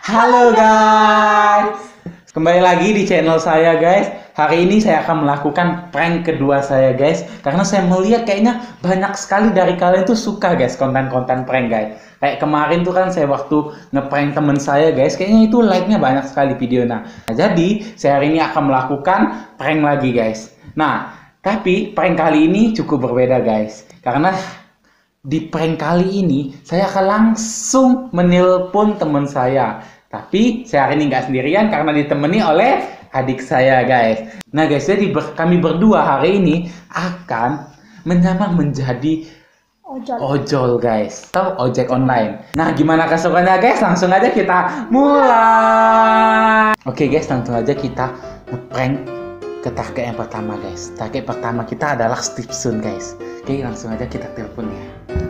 Halo guys, kembali lagi di channel saya guys. Hari ini saya akan melakukan prank kedua saya guys. Karena saya melihat kayaknya banyak sekali dari kalian tuh suka guys konten-konten prank guys. Kayak kemarin tuh kan saya waktu ngeprank temen saya guys, kayaknya itu like-nya banyak sekali videonya. Nah, jadi saya hari ini akan melakukan prank lagi guys. Nah, tapi prank kali ini cukup berbeda guys. Karena di prank kali ini saya akan langsung menelpon teman saya. Tapi saya hari ini nggak sendirian karena ditemani oleh adik saya guys. Nah guys, jadi kami berdua hari ini akan menyamar menjadi ojol guys, atau ojek online. Nah gimana keseruannya guys? Langsung aja kita mulai. Oke guys, langsung aja kita ngeprank ke target yang pertama guys. Target pertama kita adalah Steve Sun guys. Oke, langsung aja kita telepon ya.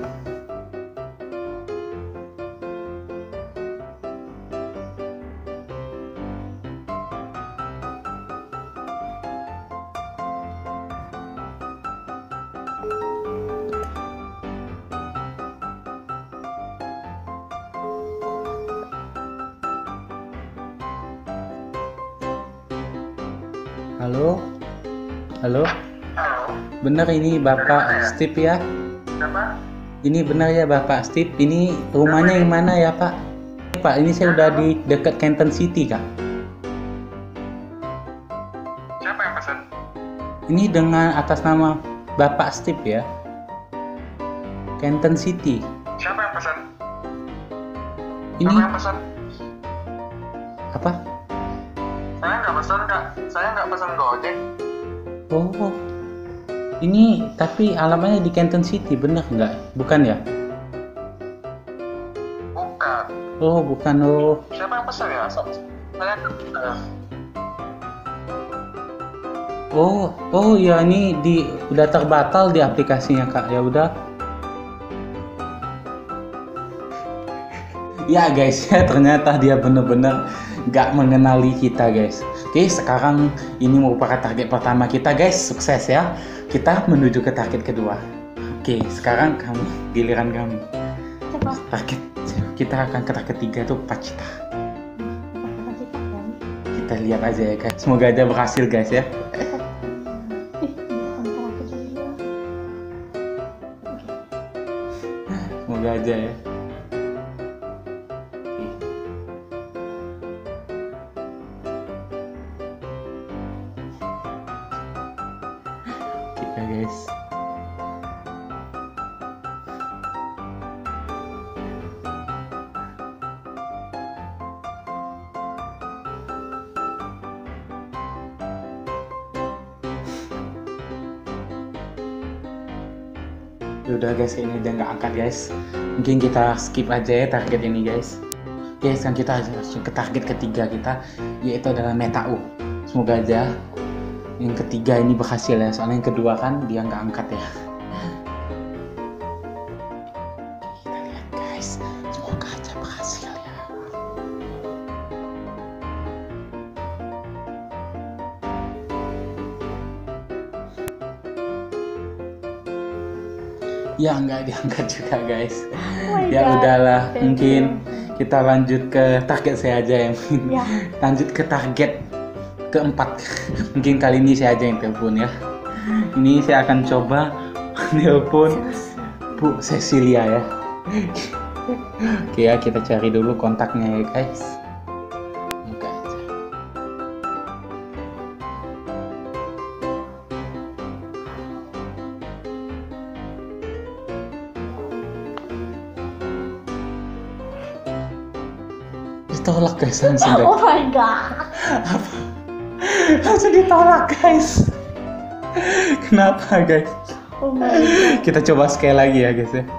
Halo, halo. Halo, Bener ini Bapak Steve ya? siapa? Ini benar ya Bapak Steve? Ini rumahnya yang mana ya Pak? Pak, ini saya udah di dekat Canton City Kak. Siapa yang pesan? Ini dengan atas nama Bapak Steve ya? Canton City. Siapa yang pesan? Ini Siapa yang pesan? apa? Saya nggak pesan, Kak. Saya nggak pesan Gojek. Oh, ini tapi alamatnya di Canton City, bener nggak? Bukan ya? Bukan. Oh, bukan. Oh, Siapa yang pesan ya? Saya nggak pesan. oh ya, ini udah terbatal di aplikasinya Kak. Ya udah. Ya guys, ya ternyata dia bener-bener nggak mengenali kita guys. Oke, sekarang ini merupakan target pertama kita guys. Sukses ya. Kita menuju ke target kedua. Oke, sekarang giliran kami. Target kita akan ke target ketiga tuh Pacita. Kita lihat aja ya guys. Semoga aja berhasil guys ya. Semoga aja ya. Oke guys. Udah guys, ini udah nggak angkat guys. Mungkin kita skip aja ya target ini guys. Oke, sekarang kita langsung ke target ketiga kita, yaitu adalah Metau. Semoga aja yang ketiga ini berhasil ya, soalnya yang kedua kan dia nggak angkat ya. Kita lihat guys, semoga aja berhasil ya. Ya nggak diangkat juga guys. Ya udahlah, mungkin kita lanjut ke target saya aja yang lanjut ke target keempat. Mungkin kali ini saya aja yang telepon ya. Ini saya akan coba telepon Bu Cecilia ya. Oke ya, kita cari dulu kontaknya ya guys. Buka aja. Ditolak guys langsung guys. Oh my god. Langsung ditolak guys. Kenapa guys? Oh my god. Kita coba sekali lagi ya guys ya.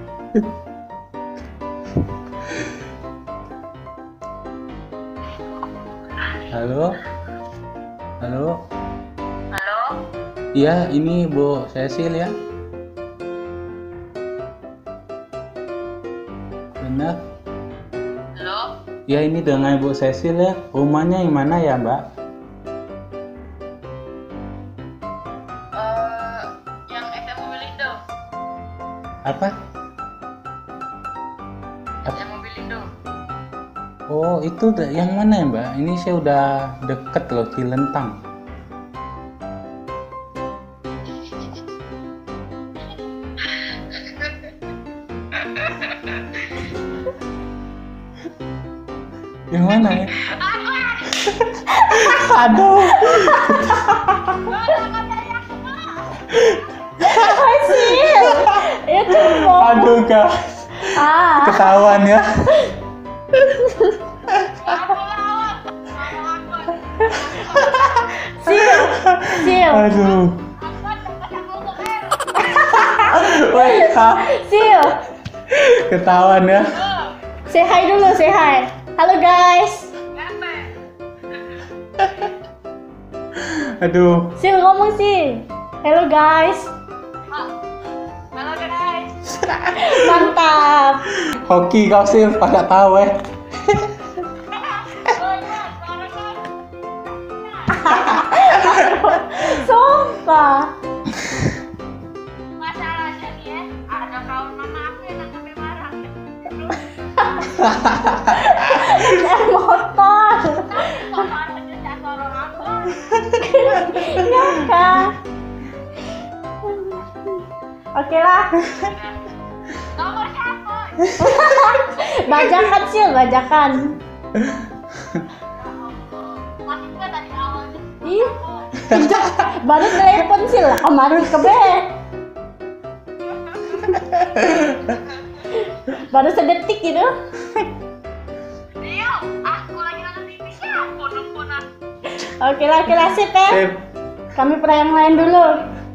Halo, halo. Halo? Iya, ini Bu Cecil ya. Benar. Halo? Ya, ini dengan Bu Cecil ya. Rumahnya yang mana ya Mbak? Yang SM Mobilindo. Apa? Yang Mobilindo. Oh, itu yang mana ya, Mbak? Ini saya udah deket loh, Cilentang. Yang mana ya? Aduh. Hasil. Itu Aduh, Kak. Ketahuan ya. Sil. Aduh. Woi, Kak. Sil. Ketahuan ya. Say hi dulu, say hi. Halo guys. Aduh. Sil ngomong sih. Hello guys. Halo guys. Mantap. Hoki kau sih, pada tahu ya. Sumpah. Masalahnya nih ya, ada kawan mama aku yang sampai marah. Naik motor. Mama aja jatuh orang aku. Ya kak. Oke lah. Nomor siapa? Bajakan Sil, bajakan. Masih gua dari awal. Ih. Baru telepon Sil, kemarin ke B. Baru sedetik gitu. Iya, aku lagi nonton TV siapa nelfonan. Oke lah sip ya. Sip. Kami pernah yang lain dulu.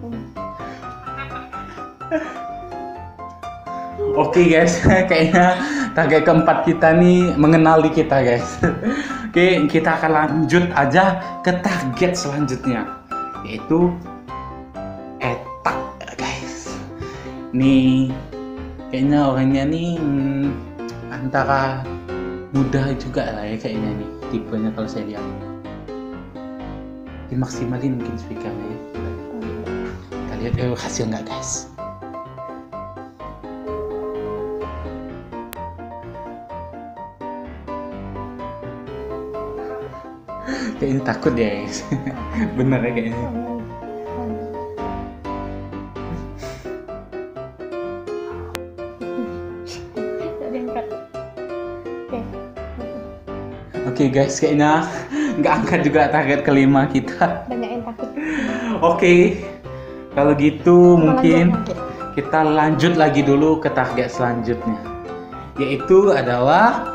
Oke guys, kayaknya target keempat kita nih mengenali kita guys. Oke, kita akan lanjut aja ke target selanjutnya, yaitu etak guys. Nih, kayaknya orangnya nih antara muda juga lah ya kayaknya nih tipenya kalau saya lihat. Dimaksimalin mungkin speakernya ya. Kita lihat hasil nggak guys. Kayaknya takut ya guys. Bener ya kayaknya. Oke guys, kayaknya nggak angkat juga target kelima kita. Banyak yang takut. Oke, kalau gitu mungkin Lanjut. kita lanjut lagi dulu ke target selanjutnya, yaitu adalah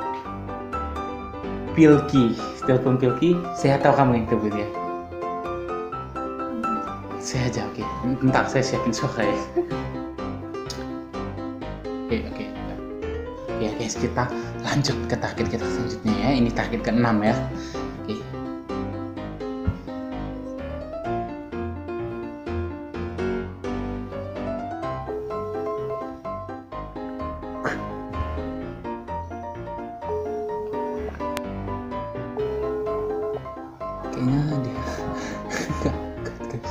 Pilki. Telepon Pilki, saya tahu kamu yang telepon ya. Saya aja, oke. Bentar, saya siapin suara ya. Oke. Ya guys, kita lanjut ke target kita selanjutnya ya. Ini target ke-6 ya. Oke. Kayaknya dia nggak angkat guys.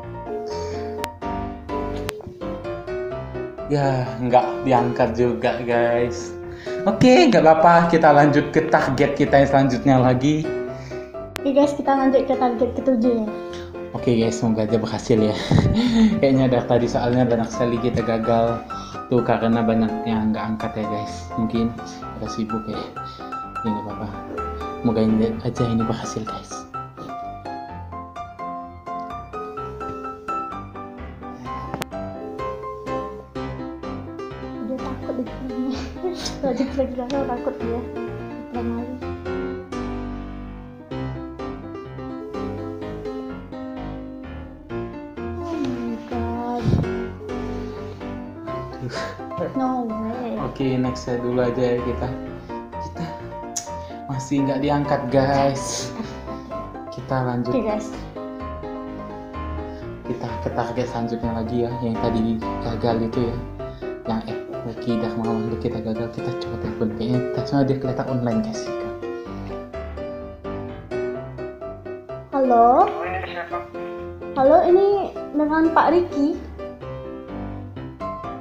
Ya nggak diangkat juga guys. Oke, nggak apa-apa, kita lanjut ke target kita yang selanjutnya lagi. Oke guys, kita lanjut ke target ke-7 ya. Oke guys, semoga aja berhasil ya. Kayaknya dari tadi soalnya banyak sekali kita gagal tuh karena banyak yang nggak angkat ya guys. Mungkin ada sibuk ya. Ya nggak apa-apa. Semoga aja ini berhasil guys. Dia takut di sini. Tadi kira-kira takut dia. Malu. Oh my god. No way. Oke, next saya dulu aja ya kita masih nggak diangkat guys. Kita lanjut. Oke guys. Kita ke target selanjutnya lagi ya, yang tadi gagal itu ya, yang lagi dah malam kita gagal. Kita coba telepon, kayaknya soalnya dia kelihatan online guys. Halo. Ini siapa? Halo, ini dengan Pak Riki.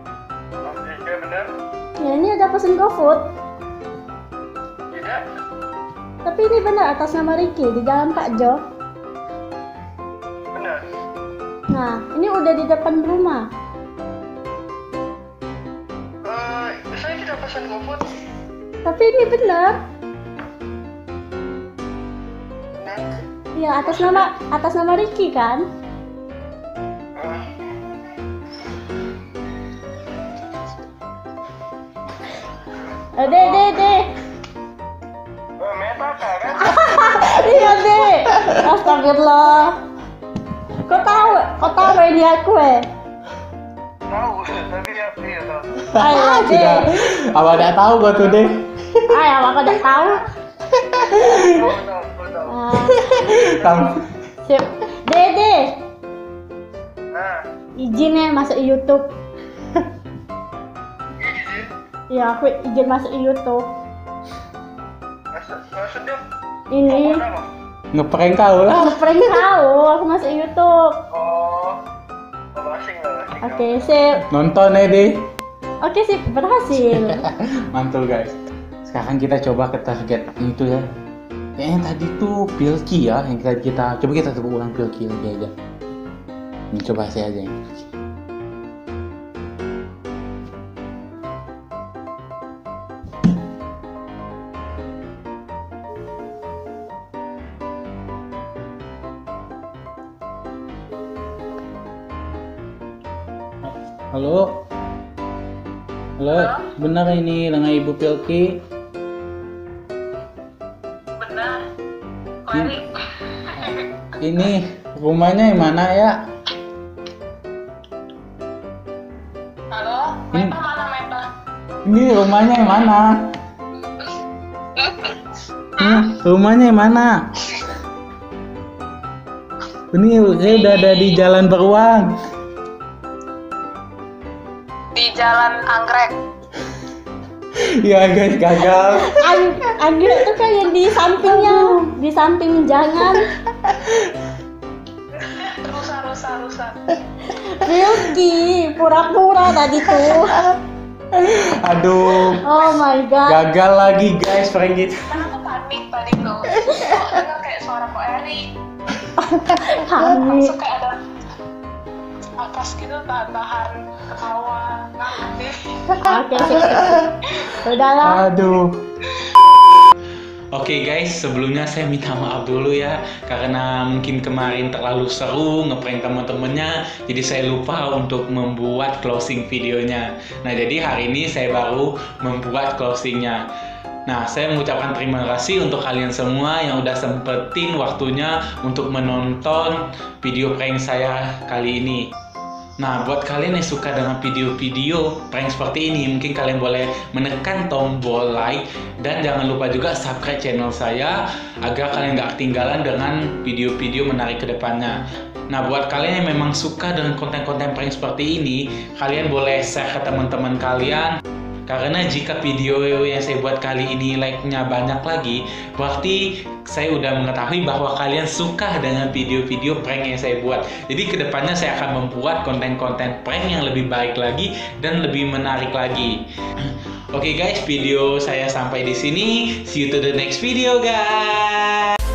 Oke, benar. Ya, ini ada pesan GoFood. Tidak. Tapi ini benar atas nama Ricky di Jalan Pak Jo. Benar. Nah, ini udah di depan rumah. Saya tidak pesan GoFood. Tapi ini benar. Benar. Iya, atas nama Ricky kan? Dek. Meta kan? Iya, Dek. Astagfirullah. Kau tahu ini aku Tahu, tapi iya tahu. Ayo, Dek. Sudah. Apa tidak tahu gua tuh deh. Ayo, aku udah tahu. Tahu. Ah, Kamu. sip. Dek. Nah, Izin ya masuk YouTube. izin. Ya, aku izin masuk YouTube. Maksudnya Ini apa? Ngeprank kau lah. ngeprank kau, aku masuk YouTube. Oh, asing lah. Oke, sip. Nonton ya deh. Oke, sip. Berhasil. Mantul guys. Sekarang kita coba ke target itu ya. Kayaknya tadi tuh Pilki ya yang kita coba kita coba ulang Pilki lagi aja. Ini coba saya aja yang Pilki. Halo. Halo, benar ini dengan Ibu Pilki? Benar. Kuali. Ini rumahnya yang mana ya? Halo, Meta mana Meta? Ini rumahnya yang mana? Rumahnya yang mana? Ini saya udah ada di Jalan Beruang. Di Jalan Anggrek. Ya guys, gagal. Anggrek tuh kayak di sampingnya, di samping jangan. Rusa. Rilky, pura-pura tadi tuh. Aduh, Oh my god. gagal lagi guys prank kita. Kan aku panik tadi tuh. Kok dengar kayak suara Kok Eri. Kami. Langsung kayak ada atas gitu tahan ketawa ngakak deh. Oke, sip. Udahlah. Aduh. Oke guys, sebelumnya saya minta maaf dulu ya karena mungkin kemarin terlalu seru ngeprank teman-temannya, jadi saya lupa untuk membuat closing videonya. Nah, jadi hari ini saya baru membuat closingnya. Nah, saya mengucapkan terima kasih untuk kalian semua yang udah sempetin waktunya untuk menonton video prank saya kali ini. Nah, buat kalian yang suka dengan video-video prank seperti ini, mungkin kalian boleh menekan tombol like dan jangan lupa juga subscribe channel saya agar kalian gak ketinggalan dengan video-video menarik ke depannya. Nah, buat kalian yang memang suka dengan konten-konten prank seperti ini, kalian boleh share ke teman-teman kalian. Karena jika video yang saya buat kali ini like-nya banyak lagi, berarti saya udah mengetahui bahwa kalian suka dengan video-video prank yang saya buat. Jadi kedepannya saya akan membuat konten-konten prank yang lebih baik lagi dan lebih menarik lagi. Oke guys, video saya sampai di sini. See you to the next video guys.